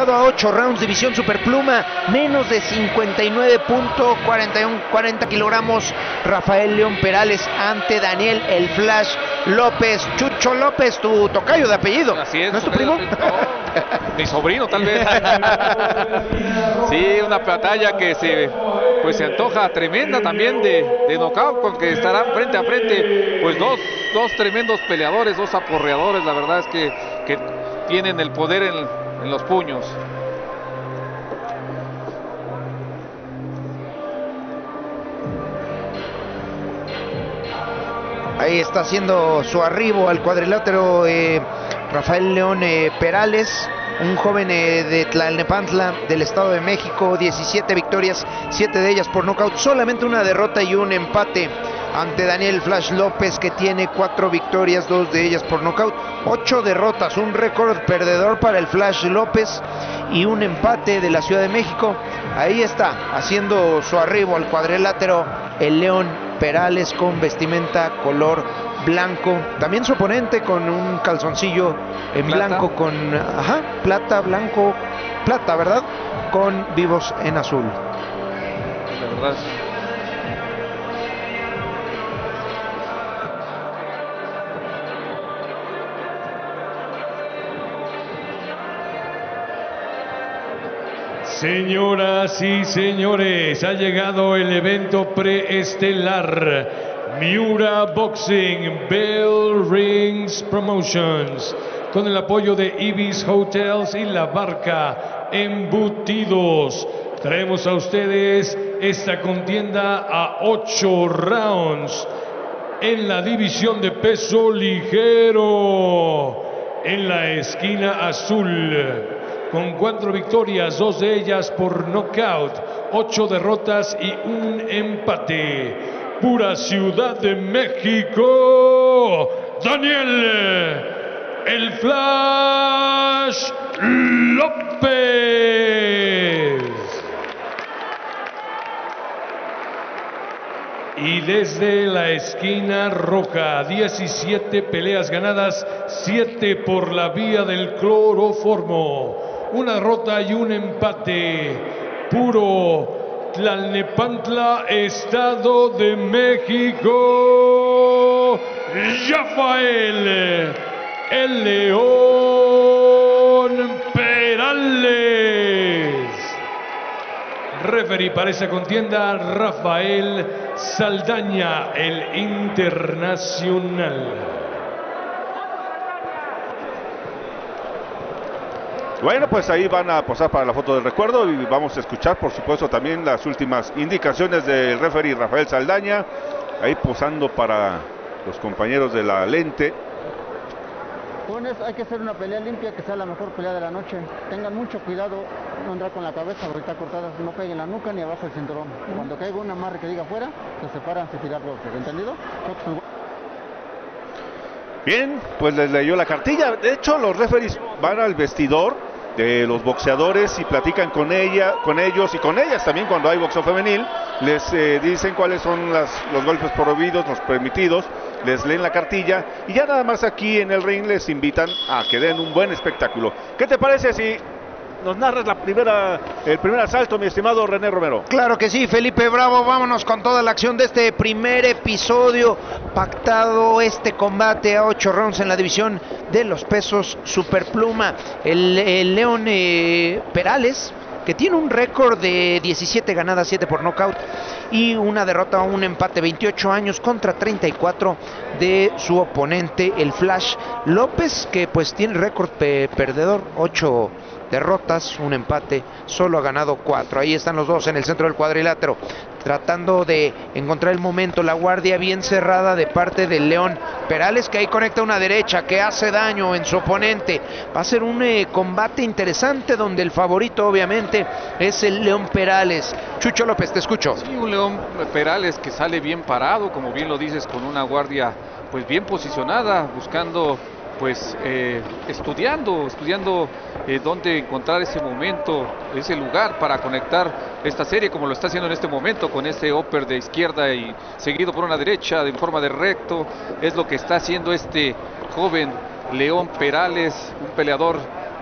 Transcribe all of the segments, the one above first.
pasado a 8 rounds, división superpluma, menos de 59.40 kilogramos. Rafael León Perales ante Daniel el Flash López. Chucho López, tu tocayo de apellido. Así es. ¿No es tu primo? No, mi sobrino tal vez. Sí, una batalla que se antoja tremenda también de knockout, porque estarán frente a frente pues dos tremendos peleadores, dos aporreadores. La verdad es que tienen el poder en los puños. Ahí está haciendo su arribo al cuadrilátero Rafael León Perales, un joven de Tlalnepantla, del Estado de México. 17 victorias, 7 de ellas por nocaut, solamente una derrota y un empate ante Daniel Flash López, que tiene 4 victorias, 2 de ellas por nocaut, 8 derrotas, un récord perdedor para el Flash López y un empate de la Ciudad de México. Ahí está haciendo su arribo al cuadrilátero el León Perales, con vestimenta color blanco. También su oponente con un calzoncillo en blanco con plata, blanco, plata, ¿verdad? Con vivos en azul. La verdad. Señoras y señores, ha llegado el evento preestelar. Miura Boxing, Bell Rings Promotions, con el apoyo de Ibis Hotels y La Barca Embutidos. Traemos a ustedes esta contienda a 8 rounds en la división de peso ligero. En la esquina azul, con 4 victorias, 2 de ellas por nocaut, 8 derrotas y un empate. Pura Ciudad de México, Daniel el Flash López. Y desde la esquina roja, 17 peleas ganadas, 7 por la vía del cloroformo, una derrota y un empate. Puro Tlalnepantla, Estado de México, Rafael el León Perales. Referee para esa contienda, Rafael Saldaña, el internacional. Bueno, pues ahí van a posar para la foto del recuerdo y vamos a escuchar, por supuesto, también las últimas indicaciones del referee Rafael Saldaña, ahí posando para los compañeros de la lente. Jóvenes, hay que hacer una pelea limpia, que sea la mejor pelea de la noche. Tengan mucho cuidado, no andar con la cabeza ahorita cortada, no caiga en la nuca ni abajo del cinturón. Cuando caiga una amarre que diga afuera, se separan sin tirar los dedos, ¿entendido? Bien, pues les leyó la cartilla. De hecho, los referees van al vestidor de los boxeadores y platican con ellos y con ellas también cuando hay boxeo femenil. Les dicen cuáles son los golpes prohibidos, los permitidos, les leen la cartilla y ya nada más aquí en el ring les invitan a que den un buen espectáculo. ¿Qué te parece si nos narras el primer asalto, mi estimado René Romero? Claro que sí, Felipe Bravo, vámonos con toda la acción de este primer episodio. Pactado este combate a 8 rounds en la división de los pesos superpluma. El León Perales, que tiene un récord de 17 ganadas, 7 por nocaut y una derrota o un empate, 28 años contra 34 de su oponente, el Flash López, que pues tiene récord perdedor, 8 derrotas, un empate, solo ha ganado 4. Ahí están los dos en el centro del cuadrilátero, tratando de encontrar el momento, la guardia bien cerrada de parte del León Perales, que ahí conecta una derecha que hace daño en su oponente. Va a ser un combate interesante donde el favorito obviamente es el León Perales. Chucho López, te escucho. Sí, un León Perales que sale bien parado, como bien lo dices, con una guardia pues bien posicionada, buscando pues estudiando dónde encontrar ese momento, ese lugar para conectar esta serie, como lo está haciendo en este momento con este upper de izquierda y seguido por una derecha de forma de recto. Es lo que está haciendo este joven León Perales, un peleador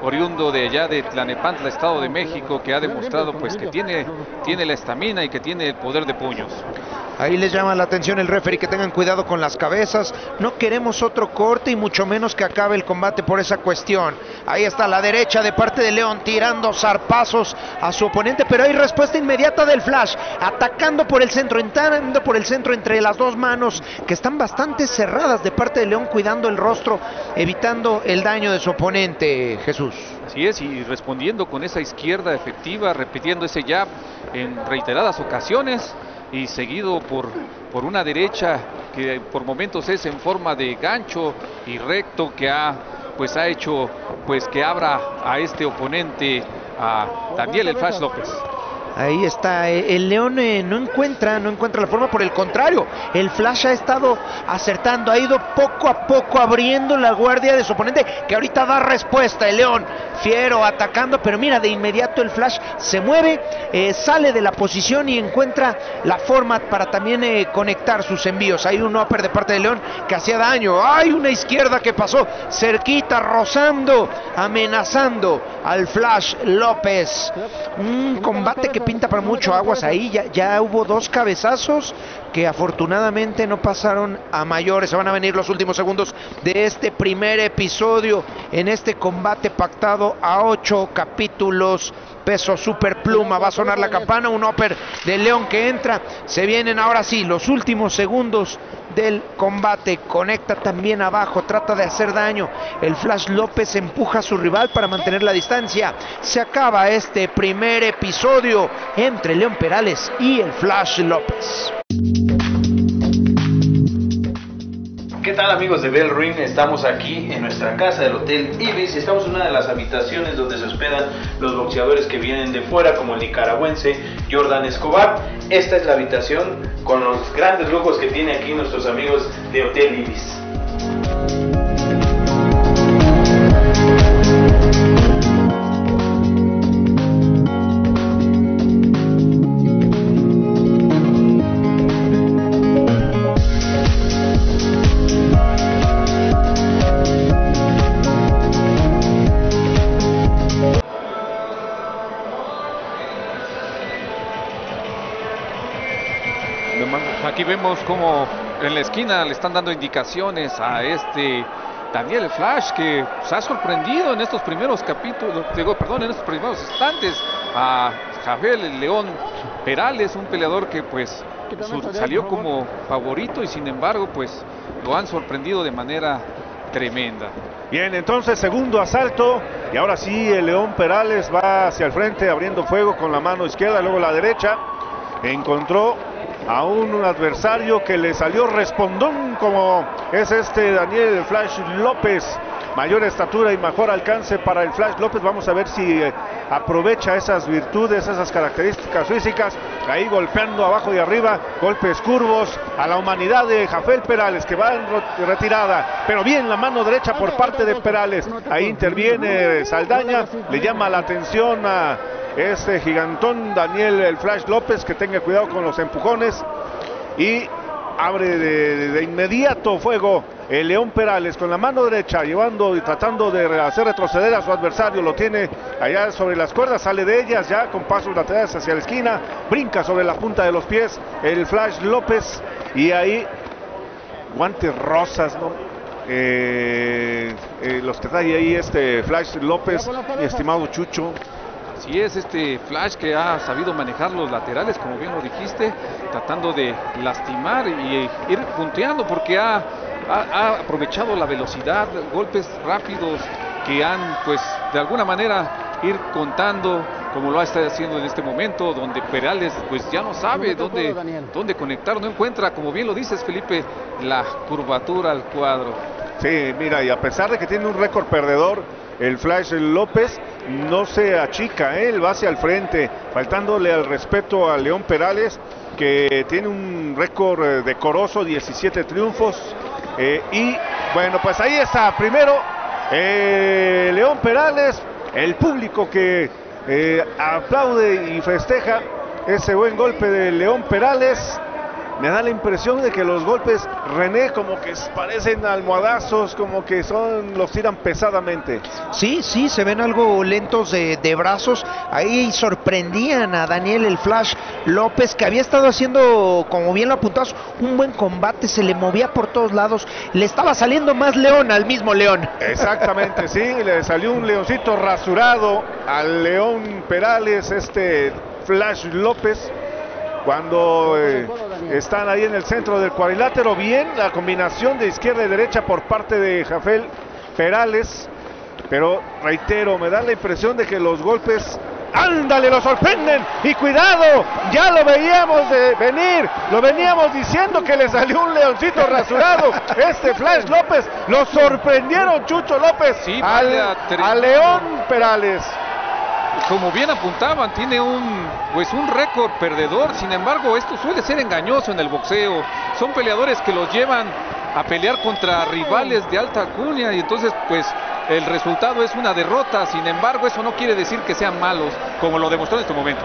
oriundo de allá de Tlanepantla, Estado de México, que ha demostrado pues que tiene la estamina y que tiene el poder de puños. Ahí les llama la atención el referee que tengan cuidado con las cabezas. No queremos otro corte y mucho menos que acabe el combate por esa cuestión. Ahí está la derecha de parte de León tirando zarpazos a su oponente, pero hay respuesta inmediata del Flash, atacando por el centro, entrando por el centro entre las dos manos que están bastante cerradas de parte de León, cuidando el rostro, evitando el daño de su oponente, Jesús. Así es, y respondiendo con esa izquierda efectiva, repitiendo ese jab en reiteradas ocasiones, y seguido por una derecha que por momentos es en forma de gancho y recto, que ha hecho pues que abra a este oponente, a Daniel el Flash López. Ahí está, el León no encuentra la forma, por el contrario, el Flash ha estado acertando, ha ido poco a poco abriendo la guardia de su oponente, que ahorita da respuesta. El León fiero atacando, pero mira, de inmediato el Flash se mueve, sale de la posición y encuentra la forma para también conectar sus envíos. Hay un upper de parte de León que hacía daño, hay una izquierda que pasó cerquita, rozando, amenazando al Flash López. Un combate que pinta para mucho, aguas ahí, ya hubo dos cabezazos que afortunadamente no pasaron a mayores. Se van a venir los últimos segundos de este primer episodio en este combate pactado a 8 capítulos. Peso superpluma, va a sonar la campana, un upper de León que entra. Se vienen ahora sí los últimos segundos del combate, conecta también abajo, trata de hacer daño. El Flash López empuja a su rival para mantener la distancia. Se acaba este primer episodio entre León Perales y el Flash López. ¿Qué tal, amigos de Bell Ring? Estamos aquí en nuestra casa del Hotel Ibis. Estamos en una de las habitaciones donde se hospedan los boxeadores que vienen de fuera, como el nicaragüense Jordan Escobar. Esta es la habitación con los grandes lujos que tiene aquí nuestros amigos de Hotel Ibis. Aquí vemos como en la esquina le están dando indicaciones a este Daniel Flash, que se ha sorprendido en estos primeros capítulos, en estos primeros instantes, a Javier León Perales, un peleador que pues salió como favorito y sin embargo pues lo han sorprendido de manera tremenda. Bien, entonces segundo asalto y ahora sí el León Perales va hacia el frente abriendo fuego con la mano izquierda, luego la derecha. Encontró a un adversario que le salió respondón, como es este Daniel Flash López. Mayor estatura y mejor alcance para el Flash López. Vamos a ver si aprovecha esas virtudes, esas características físicas. Ahí golpeando abajo y arriba, golpes curvos a la humanidad de Javier Perales, que va en retirada, pero bien la mano derecha por parte de Perales. Ahí interviene Saldaña, le llama la atención a este gigantón Daniel el Flash López, que tenga cuidado con los empujones, y abre de inmediato fuego el León Perales con la mano derecha, llevando y tratando de hacer retroceder a su adversario. Lo tiene allá sobre las cuerdas, sale de ellas ya con pasos laterales hacia la esquina, brinca sobre la punta de los pies el Flash López, y ahí guantes rosas, ¿no? Los que trae ahí este Flash López, mi estimado Chucho. Así es, este Flash que ha sabido manejar los laterales, como bien lo dijiste, tratando de lastimar y ir punteando, porque ha aprovechado la velocidad, golpes rápidos que han, pues, de alguna manera ir contando, como lo está haciendo en este momento, donde Perales pues ya no sabe dónde conectar, no encuentra, como bien lo dices, Felipe, la curvatura al cuadro. Sí, mira, y a pesar de que tiene un récord perdedor, el Flash López no se achica, él va hacia el frente, faltándole al respeto a León Perales, que tiene un récord decoroso, 17 triunfos. Y bueno, pues ahí está, primero León Perales, el público que aplaude y festeja ese buen golpe de León Perales. me da la impresión de que los golpes, René, como que parecen almohadazos, como que los tiran pesadamente. Sí, se ven algo lentos de brazos. Ahí sorprendían a Daniel el Flash López, que había estado haciendo, como bien lo apuntabas, un buen combate, se le movía por todos lados, le estaba saliendo más león al mismo León. Exactamente, sí, le salió un leoncito rasurado al León Perales, Flash López. Cuando están ahí en el centro del cuadrilátero, bien la combinación de izquierda y derecha por parte de Jafel Perales, pero reitero, me da la impresión de que los golpes, ándale, lo sorprenden, y cuidado, ya lo veíamos venir, lo veníamos diciendo que le salió un leoncito rasurado, Flash López, lo sorprendieron Chucho López, sí, al León Perales. Como bien apuntaban, tiene un récord perdedor. Sin embargo, esto suele ser engañoso en el boxeo. Son peleadores que los llevan a pelear contra rivales de alta alcurnia, y entonces pues el resultado es una derrota. Sin embargo, eso no quiere decir que sean malos, como lo demostró en este momento.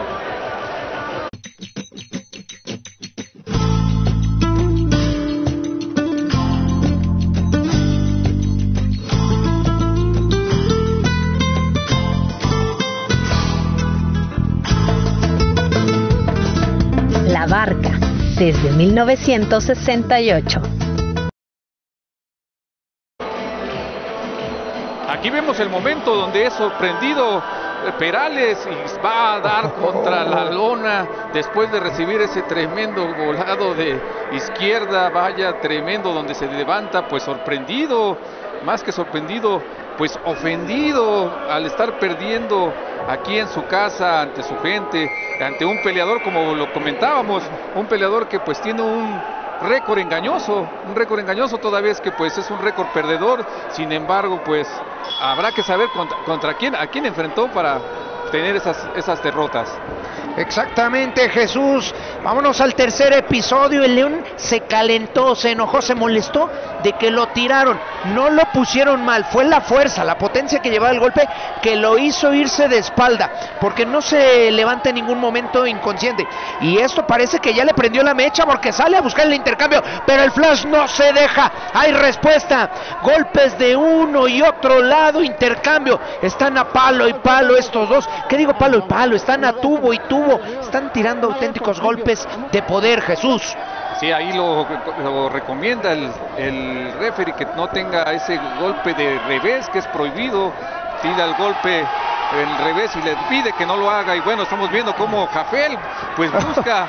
La Barca, desde 1968. Aquí vemos el momento donde es sorprendido Perales y va a dar contra la lona después de recibir ese tremendo volado de izquierda, vaya tremendo, donde se levanta pues sorprendido, más que sorprendido, pues ofendido al estar perdiendo aquí en su casa, ante su gente, ante un peleador, como lo comentábamos, un peleador que pues tiene un récord engañoso toda vez que pues es un récord perdedor. Sin embargo, pues habrá que saber a quién enfrentó para tener esas derrotas. Exactamente, Jesús. Vámonos al tercer episodio. El León se calentó, se enojó, se molestó de que lo tiraron. No lo pusieron mal, fue la fuerza, la potencia que llevaba el golpe que lo hizo irse de espalda, porque no se levanta en ningún momento inconsciente. Y esto parece que ya le prendió la mecha, porque sale a buscar el intercambio, pero el Flash no se deja. Hay respuesta, golpes de uno y otro lado, intercambio. Están a palo y palo estos dos. ¿Qué digo palo y palo? Están a tubo y tubo. Están tirando auténticos golpes de poder, Jesús. Sí, ahí lo recomienda el referee, que no tenga ese golpe de revés, que es prohibido. Tira el golpe en revés y le pide que no lo haga. Y bueno, estamos viendo cómo Jafel pues busca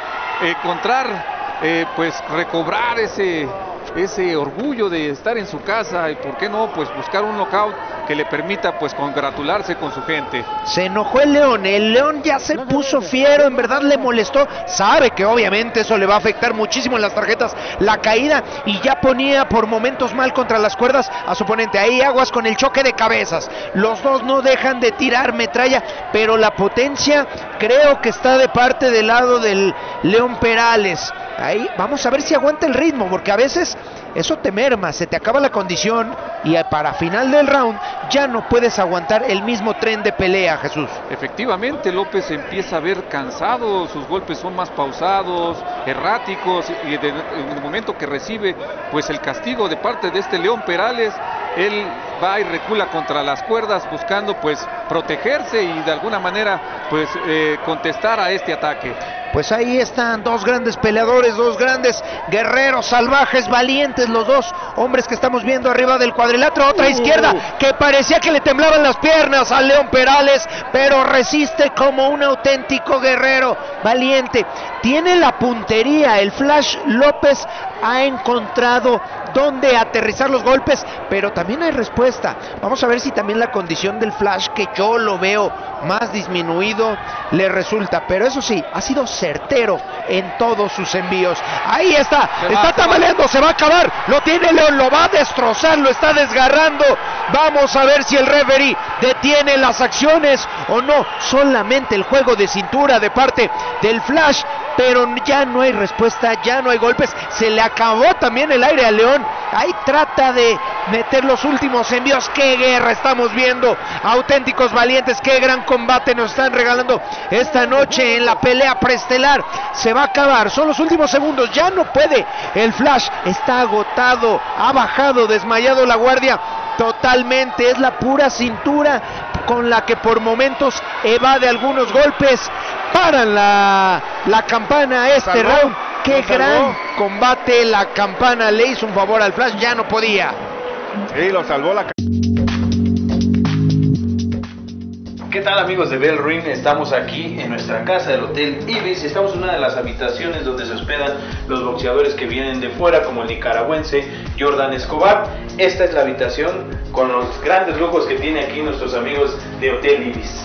pues recobrar ese orgullo de estar en su casa, y por qué no pues buscar un knockout que le permita pues congratularse con su gente. Se enojó el León ya se puso fiero, en verdad le molestó, sabe que obviamente eso le va a afectar muchísimo en las tarjetas, la caída, y ya ponía por momentos mal contra las cuerdas a su oponente. Ahí aguas con el choque de cabezas, los dos no dejan de tirar metralla, pero la potencia creo que está de parte del lado del León Perales. Ahí vamos a ver si aguanta el ritmo, porque a veces eso te merma, se te acaba la condición y para final del round ya no puedes aguantar el mismo tren de pelea, Jesús. Efectivamente, López empieza a ver cansado, sus golpes son más pausados, erráticos, y en el momento que recibe pues el castigo de parte de este León Perales, él va y recula contra las cuerdas buscando pues protegerse y de alguna manera pues contestar a este ataque. Pues ahí están dos grandes peleadores, dos grandes guerreros salvajes, valientes, los dos hombres que estamos viendo arriba del cuadrilátero. Otra izquierda que parecía que le temblaban las piernas al León Perales, pero resiste como un auténtico guerrero valiente. Tiene la puntería, el Flash López ha encontrado dónde aterrizar los golpes, pero también hay respuesta. Vamos a ver si también la condición del Flash, que yo lo veo más disminuido, le resulta, pero eso sí, ha sido certero en todos sus envíos. Ahí está tambaleando, se va a acabar, lo tiene León, lo va a destrozar, lo está desgarrando. Vamos a ver si el referee detiene las acciones o no, solamente el juego de cintura de parte del Flash, pero ya no hay respuesta, ya no hay golpes, se le acabó también el aire a León. Ahí trata de meter los últimos envíos. ¡Qué guerra estamos viendo! Auténticos valientes, qué gran combate nos están regalando esta noche en la pelea preestelar. Se va a acabar, son los últimos segundos, ya no puede. El Flash está agotado, ha bajado, desmayado la guardia totalmente. Es la pura cintura con la que por momentos evade algunos golpes. Paran la campana este round. ¡Qué gran combate! La campana le hizo un favor al Flash, ya no podía. Sí, lo salvó la... ¿Qué tal, amigos de Bell Ring? Estamos aquí en nuestra casa del Hotel Ibis. Estamos en una de las habitaciones donde se hospedan los boxeadores que vienen de fuera, como el nicaragüense Jordan Escobar. Esta es la habitación con los grandes lujos que tiene aquí nuestros amigos de Hotel Ibis.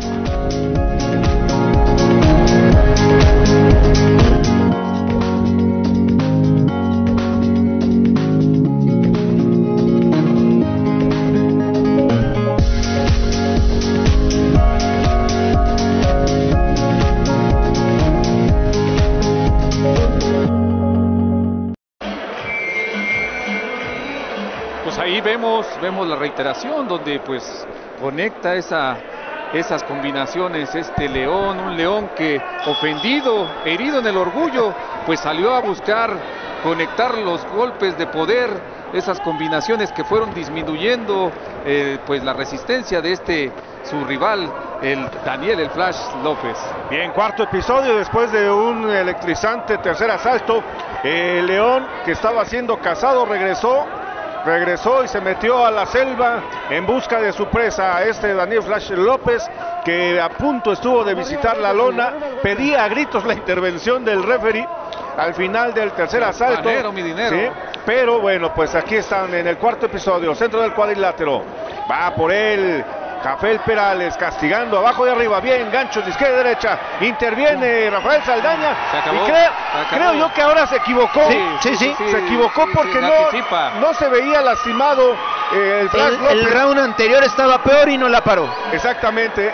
Ahí vemos la reiteración donde pues conecta esas combinaciones este León, un León que ofendido, herido en el orgullo, pues salió a buscar conectar los golpes de poder, esas combinaciones que fueron disminuyendo pues la resistencia de su rival, el Daniel el Flash López. Bien, cuarto episodio después de un electrizante tercer asalto. León, que estaba siendo cazado, regresó y se metió a la selva en busca de su presa. Daniel Flash López, que a punto estuvo de visitar la lona, pedía a gritos la intervención del referee al final del tercer asalto. Mi dinero. Sí, pero bueno, pues aquí están en el cuarto episodio, centro del cuadrilátero. Va por él Jafel Perales, castigando abajo y arriba, bien, ganchos de izquierda y derecha, interviene Rafael Saldaña, y creo yo que ahora se equivocó, se equivocó porque no se veía lastimado el Flash López. El round anterior estaba peor y no la paró. Exactamente,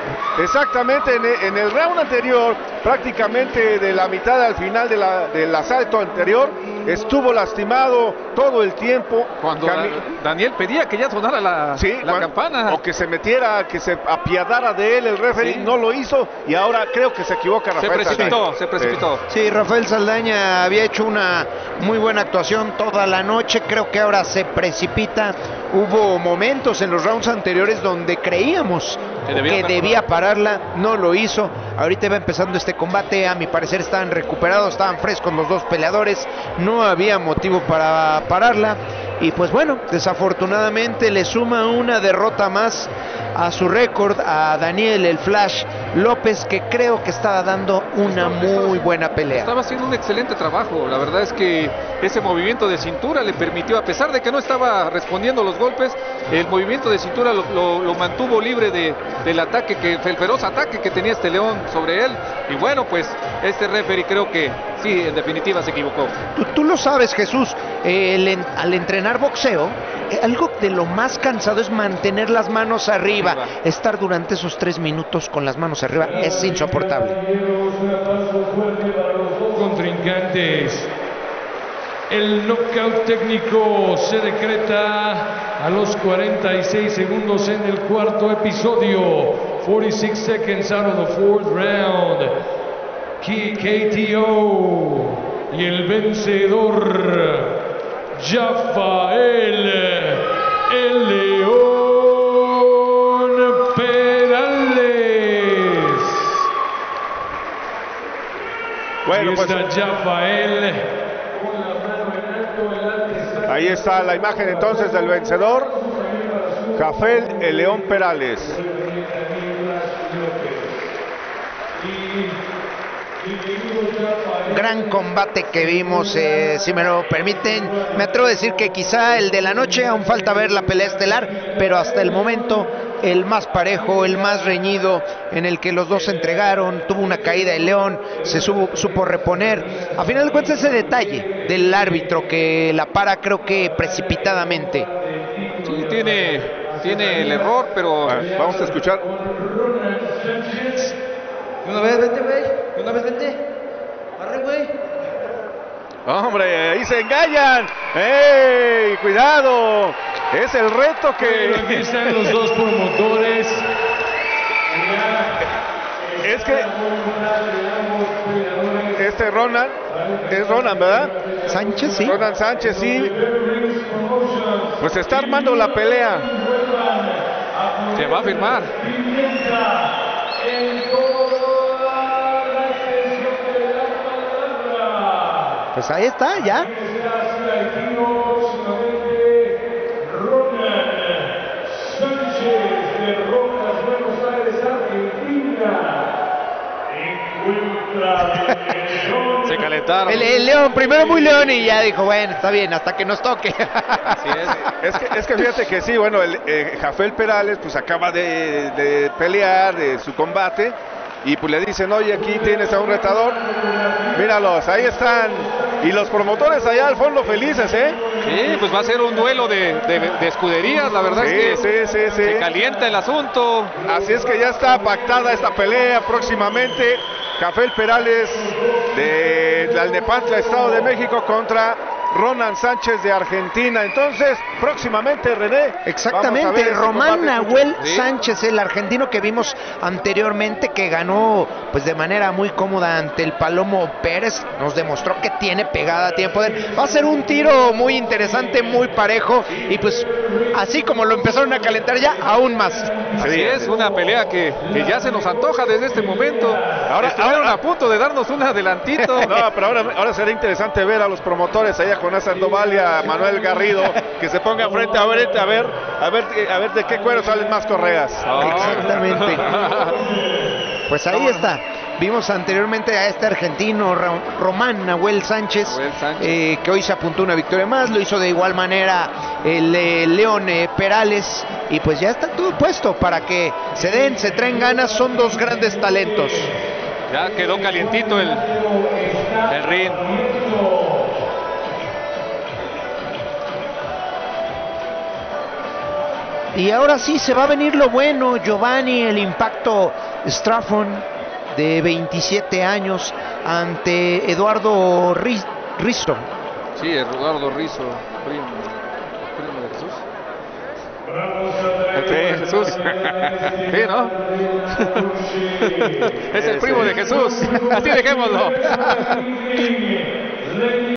en el round anterior, prácticamente de la mitad al final del asalto anterior, estuvo lastimado todo el tiempo. Cuando Daniel pedía que ya sonara la campana. O que se metiera, que se apiadara de él el referee, no lo hizo, y ahora creo que se equivoca Rafael Saldaña. Se precipitó. Sí, Rafael Saldaña había hecho una muy buena actuación toda la noche, creo que ahora se precipita. Hubo momentos en los rounds anteriores donde creíamos que debía pararla, no lo hizo. Ahorita va empezando este combate, a mi parecer estaban recuperados, estaban frescos los dos peleadores, no había motivo para pararla. Y pues bueno, desafortunadamente le suma una derrota más a su récord a Daniel el Flash López, que creo que estaba dando una muy buena pelea. Estaba haciendo un excelente trabajo, la verdad es que ese movimiento de cintura le permitió, a pesar de que no estaba respondiendo los golpes, el movimiento de cintura lo mantuvo libre del ataque, el feroz ataque que tenía este León sobre él. Y bueno, pues este referee creo que sí, en definitiva se equivocó. Tú lo sabes, Jesús, al entrenar boxeo, algo de lo más cansado es mantener las manos arriba. Estar durante esos 3 minutos con las manos arriba es insoportable. Contrincantes, el knockout técnico se decreta a los 46 segundos en el cuarto episodio. 46 seconds out of the fourth round. KTO. Y el vencedor, Rafael el León Perales. Bueno, pues Rafael. Ahí está la imagen entonces del vencedor, Jafel el León Perales. Gran combate que vimos, si me lo permiten, me atrevo a decir que quizá el de la noche, aún falta ver la pelea estelar, pero hasta el momento el más parejo, el más reñido, en el que los dos se entregaron. Tuvo una caída el León, se supo reponer. A final de cuentas, ese detalle del árbitro que la para, creo que precipitadamente. Sí, tiene el error, pero vamos a escuchar. Una vez, vente, güey. Una vez, vente. Arre, güey. Hombre, ahí se engañan. ¡Ey! ¡Cuidado! Es el reto Bueno, aquí que... están los dos promotores. Es que este Ronan, es Ronan, ¿verdad? Sánchez, sí. Ronan Sánchez, sí. Pues está armando la pelea. Se va a firmar. Pues ahí está, ya. Se calentaron. El León, primero muy León y ya dijo, bueno, está bien, hasta que nos toque. Así es. Es que fíjate que sí, bueno, Jafel Perales pues acaba de pelear de su combate y pues le dicen, oye, aquí tienes a un retador, míralos, ahí están, y los promotores allá al fondo felices, ¿eh? Sí, pues va a ser un duelo de escuderías, la verdad es que Sí. se calienta el asunto. Así es que ya está pactada esta pelea próximamente. Jafel Perales de Tlalnepantla, Estado de México, contra Ronan Sánchez de Argentina. Entonces, próximamente, René. Exactamente, vamos a ver ese Román combate. Nahuel Sí. Sánchez, el argentino que vimos anteriormente, que ganó pues de manera muy cómoda ante el Palomo Pérez, nos demostró que tiene pegada, tiene poder. Va a ser un tiro muy interesante, muy parejo, y pues así como lo empezaron a calentar ya, aún más. Así es, una pelea que ya se nos antoja desde este momento. Ahora- Estuvieron ahora- a punto de darnos un adelantito. No, pero ahora será interesante ver a los promotores allá con Sandoval y a Manuel Garrido que se pongan frente a ver de qué cuero salen más correas. Exactamente. Pues ahí está. Vimos anteriormente a este argentino, Román Nahuel Sánchez, Nahuel Sánchez. que hoy se apuntó una victoria más. Lo hizo de igual manera el León Perales. Y pues ya está todo puesto para que se traen ganas. Son dos grandes talentos. Ya quedó calientito el ring. Y ahora sí se va a venir lo bueno. Giovanni, el Impacto Straffon, de 27 años, ante Eduardo Rizzo. Sí, Eduardo Rizzo, primo de Jesús. El primo de Jesús. Sí, ¿no? Es el primo de Jesús. Así dejémoslo.